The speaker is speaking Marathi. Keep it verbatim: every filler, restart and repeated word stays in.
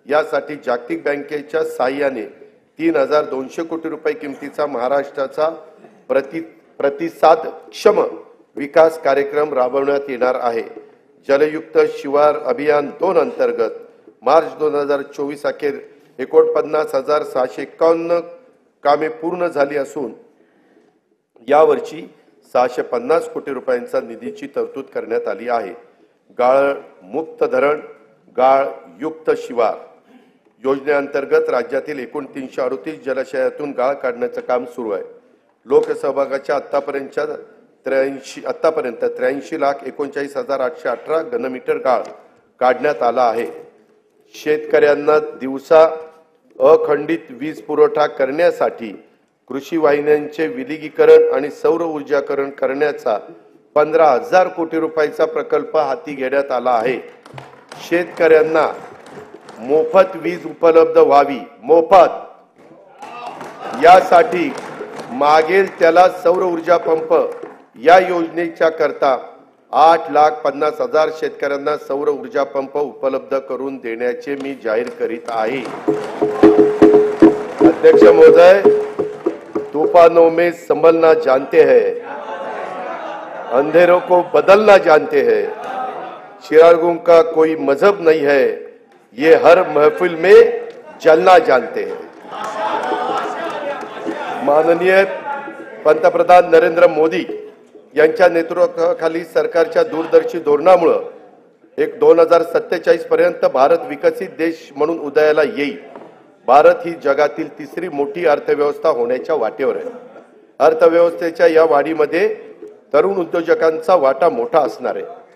यासाठी जागतिक बँकेच्या साहाय्याने तीन हजार दोनशे कोटी रुपये किमतीचा महाराष्ट्राचा प्रति प्रतिसादक्षम विकास कार्यक्रम राबवण्यात येणार आहे। जलयुक्त शिवार अभियान दोन अंतर्गत मार्च दोन हजार चोवीस अखेर एकोणपन्नास हजार सहाशे एकावन्न कामे पूर्ण झाली असून यावर्षी सहाशे पन्नास कोटी रुपयांचा निधीची तरतूद करण्यात आली आहे। गाळ मुक्त धरण गाळ युक्त शिवार योजनेअंतर्गत राज्यातील एकूण तीनशे अडतीस जलाशयातून गाळ काढण्याचं काम सुरू आहे। लोकसहभागाच्या आतापर्यंतच्या त्र्याऐंशी आतापर्यंत त्र्याऐंशी लाख एकोणचाळीस हजार आठशे अठरा घनमीटर गाळ काढण्यात आला आहे। शेतकऱ्यांना दिवसा अखंडित वीज पुरवठा करण्यासाठी कृषी वाहिन्यांचे विलगीकरण आणि सौर ऊर्जाकरण करण्याचा पंधरा हजार कोटी रुपयाचा प्रकल्प हाती घेण्यात आला आहे। शेतकऱ्यांना मोफत वीज उपलब्ध व्हावी मोफत यासाठी मागेल त्याला सौर ऊर्जा पंप या योजनेच्या करता आठ लाख पन्नास हजार शेतकऱ्यांना सौर ऊर्जा पंप उपलब्ध करून देण्याचे मी जाहीर करीत आहे। अध्यक्ष महोदय, तूफानों में संभलना जानते हैं, अंधेरों को बदलना जानते हैं, चिरागों का कोई मजहब नहीं है, ये हर महफिल में जलना जानते हैं। माननीय पंतप्रधान नरेंद्र मोदी यांच्या नेतृत्वाखाली सरकारच्या दूरदर्शी धोरणामुळे एक दोन हजार सत्तेचाळीस पर्यंत भारत विकसित देश म्हणून उदयाला येईल। भारत ही जगातील तिसरी मोठी अर्थव्यवस्था होण्याच्या वाटेवर आहे। अर्थव्यवस्थेच्या या वाढीमध्ये तरुण उद्योजकांचा वाटा मोठा असणार आहे।